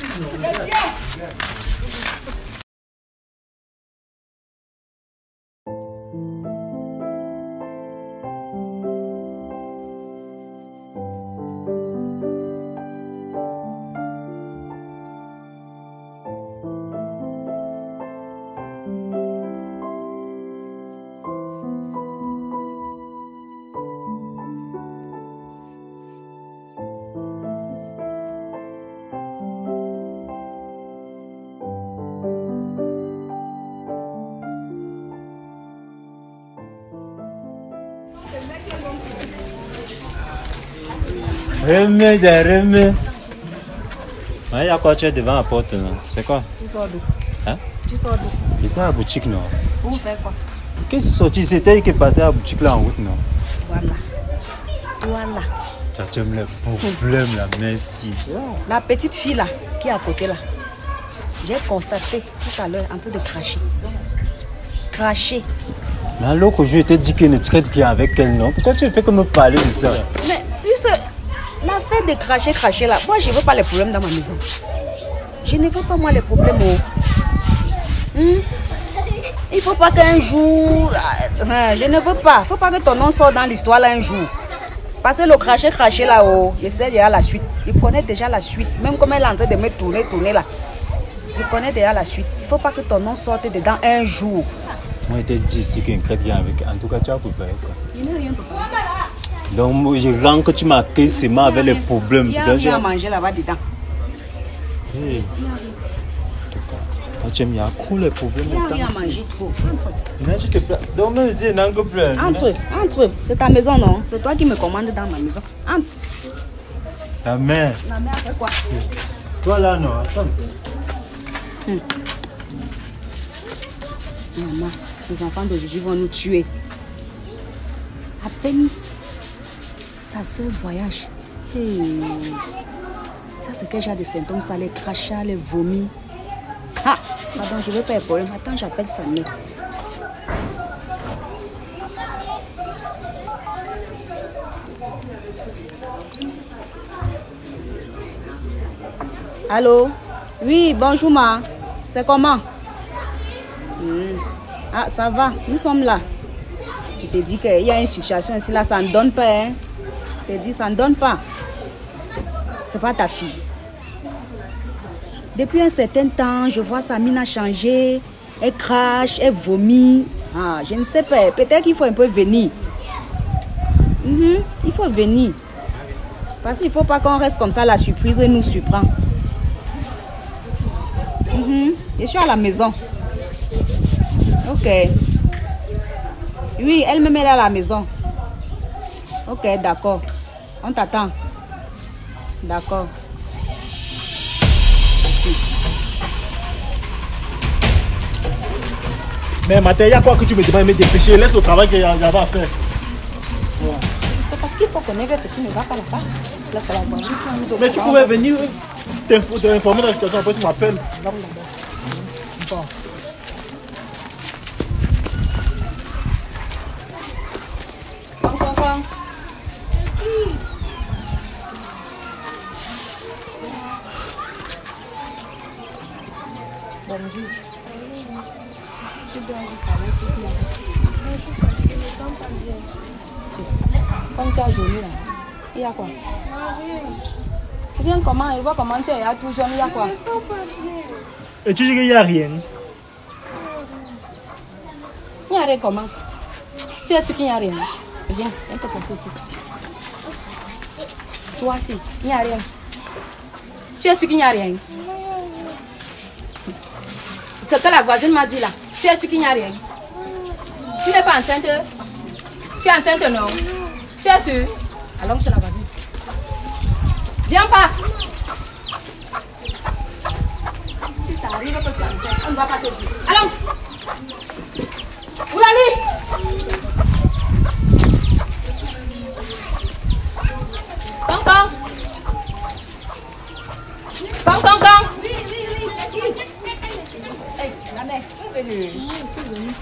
Remets des remets. Il y a quoi tu es devant la porte, non? C'est quoi?
Tu sors d'où?
Hein?
Tu sors d'où?
J'étais à la boutique, non?
Pour faire quoi?
Qu'est-ce qui est sorti? C'était qui partait à la boutique là en route, non?
Voilà. Voilà.
Tu as le problème là, merci.
La petite fille là, qui est à côté là, j'ai constaté tout à l'heure en train de cracher. Cracher.
Mais l'autre jour, je t'ai dit qu'il ne traite rien avec elle, non? Pourquoi tu fais que me parler de ça?
Mais juste l'affaire de cracher, cracher là, moi je ne veux pas les problèmes dans ma maison. Je ne veux pas moi les problèmes. Oh. Hmm? Il ne faut pas qu'un jour... Je ne veux pas. Il ne faut pas que ton nom sorte dans l'histoire là un jour. Parce que le cracher, cracher là, oh, je sais déjà la suite. Il connaît déjà la suite. Même comme elle est en train de me tourner, tourner là. Je connais déjà la suite. Il ne faut pas que ton nom sorte dedans un jour.
Moi, je t'ai dit ici qu'il ne traite rien avec. En tout cas, tu as préparé quoi?
Il n'y a rien préparé.
Donc, moi, je rends que tu m'as accueilli seulement avec les problèmes.
Il y a rien à manger là-bas dedans.
Hey.
Il y a quoi les problèmes?
Il n'y a rien à manger trop. Entre.
Entre.
Entre. C'est ta maison, non? C'est toi qui me commandes dans ma maison. Entre.
La mère.
La mère fait quoi?
Toi là, non, attends.
Hum. Maman, les enfants d'aujourd'hui vont nous tuer. À peine sa soeur voyage. Hey. Ça, c'est quel genre de symptômes? Ça, les crachats, les vomis. Ah, pardon, je veux pas un problème. Attends, j'appelle sa mère. Allô? Oui, bonjour, ma. C'est comment? Hmm. Ah, ça va, nous sommes là. Il te dit qu'il y a une situation ici, là, ça ne donne pas. Hein? Il te dit, ça ne donne pas. C'est pas ta fille. Depuis un certain temps, je vois sa mine a changé. Elle crache, elle vomit. Ah, je ne sais pas. Peut-être qu'il faut un peu venir. Mm-hmm. Il faut venir. Parce qu'il ne faut pas qu'on reste comme ça, la surprise nous surprend. Mm-hmm. Je suis à la maison. Ok. Oui, elle-même elle est à la maison. Ok, d'accord. On t'attend. D'accord.
Mais Mathé, il y a quoi que tu me demandes de me dépêcher? Laisse le travail qu'il y avait à faire.
C'est parce qu'il faut connaître ce qui ne va pas là-bas. Là, ça va voir.
Mais tu pouvais venir t'informer de la situation, après tu m'appelles. Bon.
Bon, bon, bon. Bonjour. Tu dois juste aller sur le
Je suis fatiguée, je me sens pas bien.
Comme tu as jauni là, il y a quoi? Tu viens comment? Il voit comment tu es là, tout jaune, il y a quoi?
Je me sens pas bien.
Et tu dis qu'il n'y a rien?
Il n'y a rien comment? Tu es sûr qu'il n'y a rien? Viens, viens te placer ici. Toi aussi, il n'y a rien. Tu es sûr qu'il n'y a rien? C'est que la voisine m'a dit là. Tu es sûr qu'il n'y a rien? Tu n'es pas enceinte? Tu es enceinte, non? Tu es sûr? Allons chez la voisine. Viens pas! Si ça arrive que tu es enceinte, on ne va pas te dire. Allons! Oulali! Cancan! Cancan, Cancan! Oui, oui, oui, c'est qui? Hey, la mère, on est venu. Oui, c'est venu.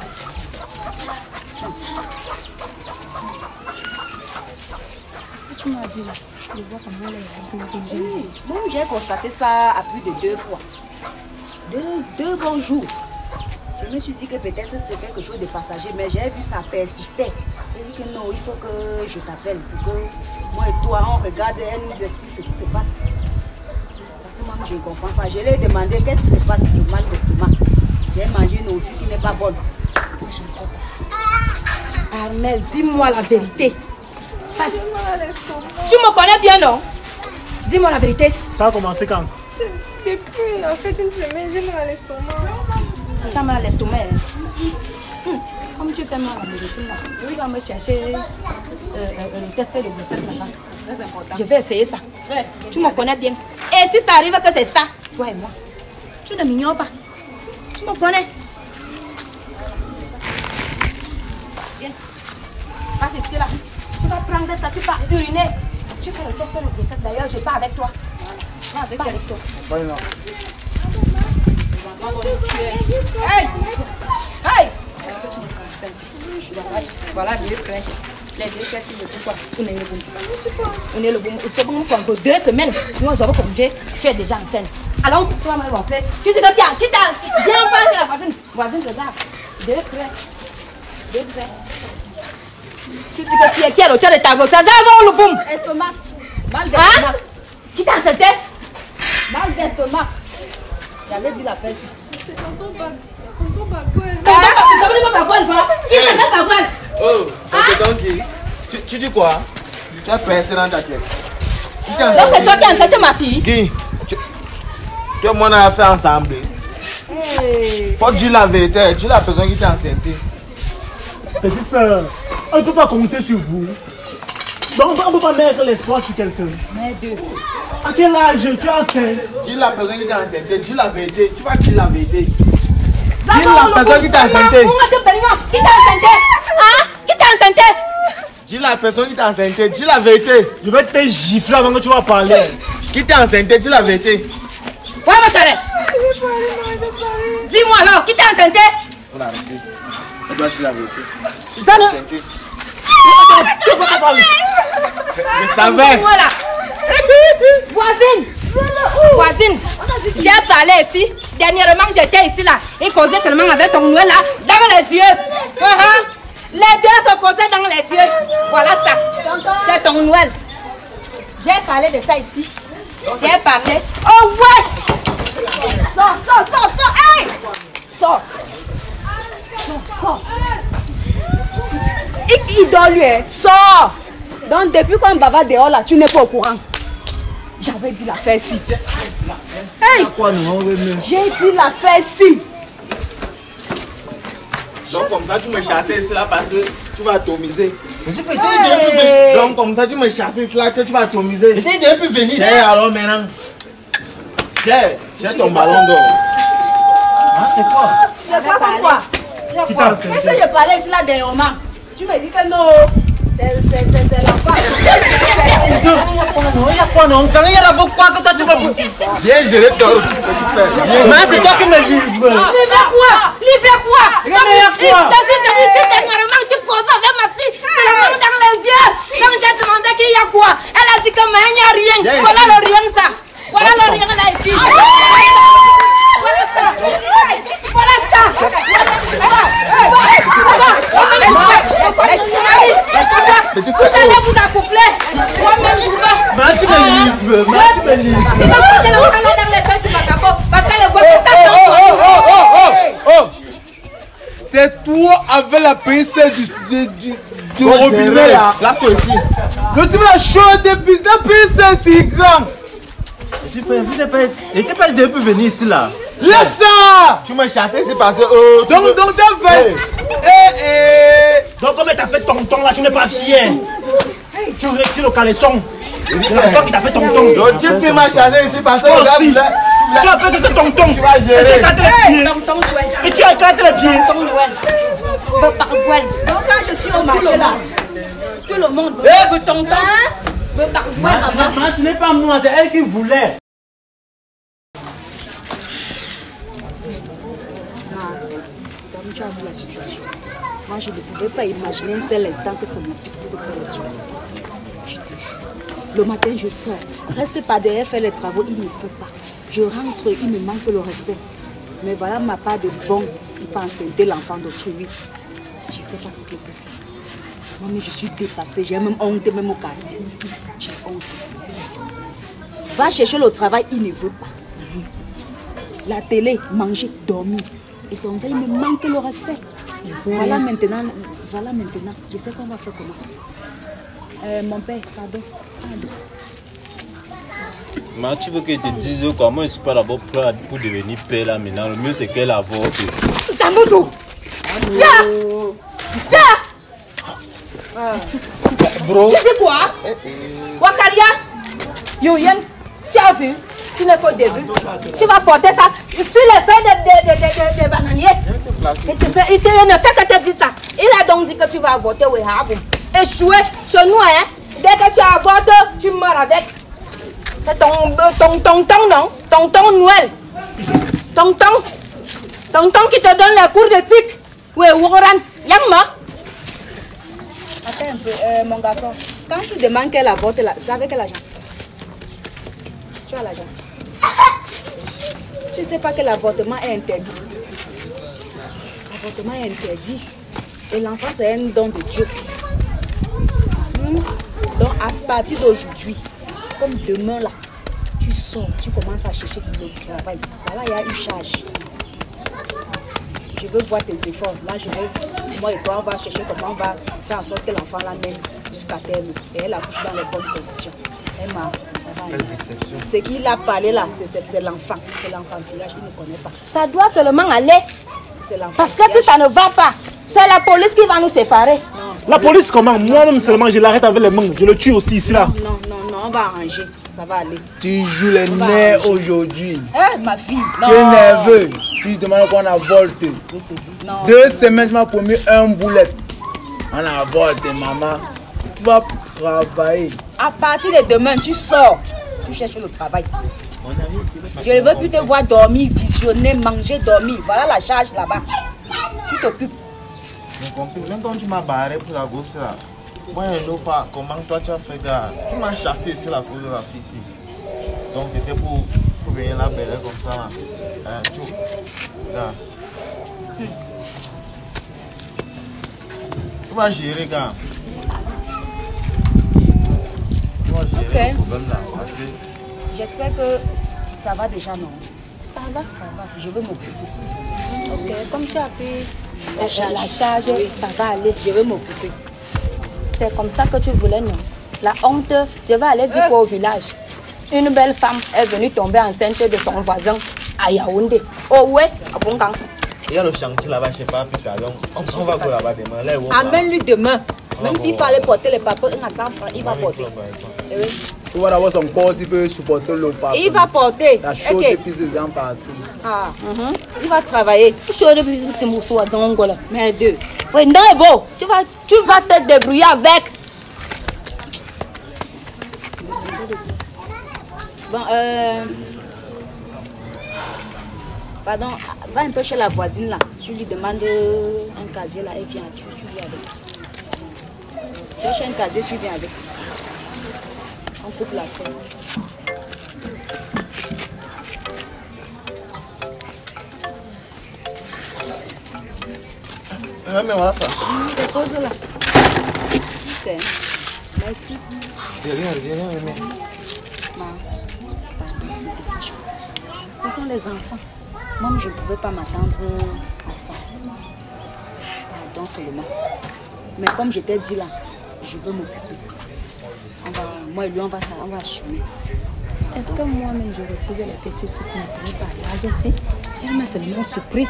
Tu m'as dit là, je vois comment elle est. Oui, moi j'ai constaté ça à plus de deux fois. Deux, deux bons jours. Je me suis dit que peut-être c'est quelque chose de passager, mais j'ai vu ça persister. J'ai dit que non, il faut que je t'appelle pour que moi et toi on regarde et elle nous explique ce qui se passe. Parce que moi je ne comprends pas. Je lui ai demandé qu'est-ce qui se passe pour mal d'estomac. J'ai mangé une ouf qui n'est pas bonne. Moi je ne sais pas. Ah mais dis-moi la vérité. Parce que tu me connais bien, non? Dis-moi la vérité.
Ça a commencé quand?
Depuis en fait une semaine, j'ai mal à l'estomac.
Tu as mal à l'estomac. Hein? Comme tu fais mal à la médecine, là, lui va me chercher euh, euh, le test de grossesse là-bas. C'est très important. Je vais essayer ça. Très. Tu me connais bien. Et si ça arrive que c'est ça, toi et moi, tu ne m'ignores pas. Tu me connais. Viens. Passe ici là. Tu vas prendre ça, tu vas uriner. Tu fais le test de grossesse. D'ailleurs, je pars avec toi. Je avec, avec toi.
Voilà.
Hey! Hey! Voilà, je vais prêt. Les deux tests, c'est quoi? On est le bon. On est le bon. C'est bon pour encore deux semaines. Nous, on avons congé. Tu es déjà enceinte. Alors, toi, ma gonflée. Tu dis que tiens, qui t'a. Viens pas chez la voisine. Voisine, regarde. Deux prêts. Deux prêts. Tu dis que tu es qui à l'hôtel de ta grossesse? Ça va, le boum! Estomac. Mal d'estomac. Qui t'a enceinte? Mal d'estomac. J'avais dit la fesse.
C'est tonton Bab. Tonton Babouel.
Ça veut dire pas Babouel, voilà. Qui s'appelle Babouel?
Oh, tonton qui? Tu, tu dis quoi? Tu as percé dans ta tête.
Donc c'est toi qui as enceinte ma fille?
Guy, tu, tu et moi on a fait ensemble. Faut dire la vérité. Dis la personne qui t'est enceinte.
Petite soeur, on ne peut pas compter sur vous. Donc on ne peut pas mettre l'espoir sur quelqu'un.
Mais deux.
À quel âge tu es enceinte?
Dis la personne qui t'est enceinte. Dis la vérité. Tu vas dire la vérité. Dis la personne qui t'a enceinte.
Qui t'a enceinte? Hein? Qui t'a enceinte?
Dis la personne qui t'a enceinte. Dis la vérité.
Je vais te gifler avant que tu vas parler.
Qui t'a enceinte? Dis la vérité.
Ouais, ma tête. Dis-moi alors, qui t'a enceinte?
On a arrêté. Tu dois dire la vérité.
Ça ne...
Je savais.
Voilà. Voisine. Voisine. J'ai parlé ici. Dernièrement, j'étais ici là. Il causait seulement avec ton Noël là. Dans les yeux. Uh -huh. Les deux se causaient dans les yeux. Voilà ça. C'est ton Noël. J'ai parlé de ça ici. J'ai parlé. Oh ouais. Sors, sors, sors, sors. Hey. Sors. Sors, sors.
Il, il dort lui, hein. Sors. Donc depuis qu'on bava dehors là, tu n'es pas au courant. J'avais dit la faire ici. Hey. J'ai dit la faire ici.
Donc comme ça tu me chassais ici là parce que tu vas atomiser.
Hey.
Donc comme ça tu me chassais ici là que tu vas atomiser.
J'étais déjà pu venir ici.
Alors maintenant. J'ai ton ballon d'or.
Ah c'est quoi?
C'est quoi comme quoi? Est-ce que je parlais ici là dernièrement? Tu me dis que non. C'est l'enfant.
Il y a quoi non? Quand il y a d'abord quoi que toi tu vas...
Viens gérer ton...
Mais c'est toi qui me dis.
Il fait quoi? Il fait quoi?
Il fait quoi?
Je suis venu ici dernièrement, tu poses avec ma fille, seulement dans les yeux. Donc j'ai demandé qu'il y a quoi? Elle a dit que mais il n'y a rien. Voilà le rien ça. Voilà le rien là ici. Voilà ça. Voilà ça. Vous allez vous accoupler. Moi-même, je vais.
Mais tu me livres. Mais tu me livres.
Tu vas poser le frère dans les fêtes du macabo. Parce qu'elle voit que ça
Oh, oh, oh, oh, oh. C'est toi avec la princesse du, du, du, du robinet là.
Là, toi aussi.
Mais tu vas chaud depuis la princesse si grand.
J'étais pas depuis venir ici là.
Laisse ça.
Tu me chassais, c'est parce que... Oh,
donc, veux... donc, t'as fait... Eh, eh.
Donc, comme t'as fait tonton là, tu n'es pas fier. Hey. Tu retires le caleçon. C'est la toi qui t'a fait tonton.
Donc, tu m'as chassé ici parce que...
Aussi. Tu as fait que tonton.
Tu vas gérer.
Et tu as éclaté les pieds. Et tu as éclaté les pieds.
Donc, quand je suis au marché là, tout le monde veut tonton.
Mais ce n'est pas moi, c'est elle qui voulait.
Comme tu as vu la situation, moi je ne pouvais pas imaginer un seul instant que c'est mon fils qui peut faire le truc comme ça. Je te jure. Le matin je sors, reste pas derrière faire les travaux, il ne fait pas. Je rentre, il me manque le respect. Mais voilà ma part de bon, il peut enceinter l'enfant d'autrui. Je ne sais pas ce qu'il peut faire. Moi mais je suis dépassée, j'ai même honte même au quartier. J'ai honte. Va chercher le travail, il ne veut pas. La télé, manger, dormir. Et c'est comme ça, il me manque le respect. Voilà maintenant, voilà maintenant. Je sais qu'on va faire comment. Euh, mon père, pardon. pardon.
Mais tu veux que je te dise quoi? Moi je suis pas d'abord prêt pour devenir père là maintenant. Le mieux c'est qu'elle avorte.
Zamoudou! Tiens! Tiens!
Bro!
Tu fais quoi? Wakaria? Yoyen, tu as vu? Tu n'es qu'au début. Tu vas porter ça sur les feuilles de, de, de, de, de, de bananier. Et tu fais, il, te, il ne fait que te dire ça. Il a donc dit que tu vas avorter. Oui, échouer chez nous, hein. Dès que tu avortes, tu meurs avec. C'est ton ton tonton, non? Tonton Noël. Tonton. Tonton qui te donne les cours d'éthique. Oui, Warren. Yamma.
Attends un peu, euh, mon garçon. Quand tu demandes qu'elle avorte, c'est avec quel argent? Tu as l'argent. Tu ne sais pas que l'avortement est interdit. L'avortement est interdit. Et l'enfant, c'est un don de Dieu. Hmm? Donc, à partir d'aujourd'hui, comme demain là, tu sors, tu commences à chercher le travail. Voilà, il y a une charge. Je veux voir tes efforts. Là, je vais, moi et toi, on va chercher comment on va faire en sorte que l'enfant l'amène jusqu'à terme. Et elle accouche dans les bonnes conditions. Emma, ça va aller. Ce qu'il a parlé là, c'est l'enfant. C'est l'enfantillage, il ne connaît pas.
Ça doit seulement aller.
C'est l'enfant.
Parce que si ça ne va pas, c'est la police qui va nous séparer.
Non.
La police comment? Moi-même seulement, je l'arrête avec les mains. Je le tue aussi ici là.
Non, non, non, on va arranger. Ça va aller.
Tu joues les nerfs aujourd'hui.
Eh, ma fille.
Tu es nerveux. Tu demandes qu'on a volté.
Je te dis. Non.
Deux semaines, tu m'as promis un boulet. On a volté, maman. Tu vas travailler.
À partir de demain, tu sors. Tu cherches le travail. Je ne veux plus te voir dormir, visionner, manger, dormir. Voilà la charge là-bas. Tu t'occupes.
Même quand tu m'as barré pour la gosse là, moi je ne sais pas comment toi tu as fait gars. Tu m'as chassé ici la cause de la fille ici. Donc c'était pour, pour venir la belle comme ça là. Hein, tu gars. Tu vas gérer gars. Tu vas gérer
okay.
le problème là.
J'espère que ça va déjà non.
Ça va?
Ça va, je veux m'occuper.
Ok, comme tu as pris
la charge,
la charge oui. Ça va aller.
Je veux m'occuper.
C'est comme ça que tu voulais, non? La honte, je vais aller dire quoi au village? Une belle femme est venue tomber enceinte de son voisin à Yaoundé. Oh ouais, à Bongang.
Il y a le chantier là-bas, je sais pas, puis talon. On va go là-bas demain. Là,
amène-lui demain. Même s'il fallait porter les papas à cent francs, il va porter.
Tu vas avoir son corps s'il peut supporter le papa.
Il va porter.
La chose okay. Depuis des gens partout.
Ah, mm-hmm. Il va travailler. Mais deux.
Oui, non, bon. Tu vas, tu vas te débrouiller avec.
Bon, euh... pardon, va un peu chez la voisine là. Tu lui demandes un casier là, elle vient. Tu, tu viens avec. Cherche un casier, tu viens avec. On coupe la feuille.
Ah, mais voilà ça.
Dépose là. Ok. Merci.
Viens, viens, viens, viens.
Pardon, ne te fâche pas. Ce sont les enfants. Moi, je ne pouvais pas m'attendre à ça. Pardon seulement. Mais comme je t'ai dit là, je veux m'occuper. On va, moi et lui, on va, on va assumer.
Est-ce que moi-même je refusais les petits-fils, mais ce n'est pas là, je sais. Elle m'a seulement surpris.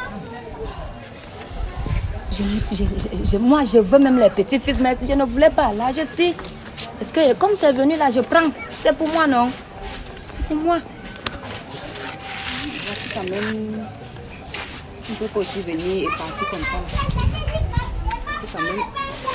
Je, je, je, moi, je veux même les petits-fils, mais si je ne voulais pas là, je sais. Parce que comme c'est venu là, je prends. C'est pour moi, non? C'est pour moi.
Voici quand même. Tu ne peux pas aussi venir et partir comme ça. C'est quand même.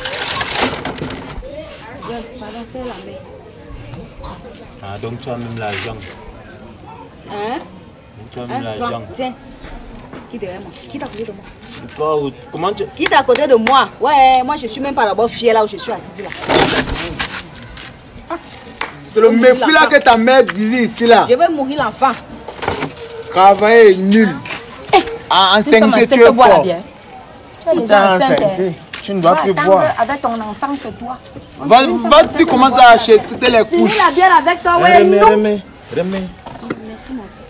Ouais, pardon, c'est la main.
Ah, donc tu as même l'argent.
Hein?
Tu as même l'argent.
Tiens. Qui derrière moi? Qui t'a côté de moi?
Pas où, comment tu...
Qui t'a à côté de moi? Ouais, moi je suis même pas d'abord fière là où je suis assise là.
C'est le mépris là que ta mère disait ici là.
Je vais mourir l'enfant.
Travailler est nul. En ancienneté, tu es fort.
Putain, ancienneté. Tu ne dois plus boire.
Avec ton enfant chez toi.
Va, va tu commences à acheter les couches.
Finis la bière avec toi, ouais.
Remets, remets, remets.
Merci mon fils.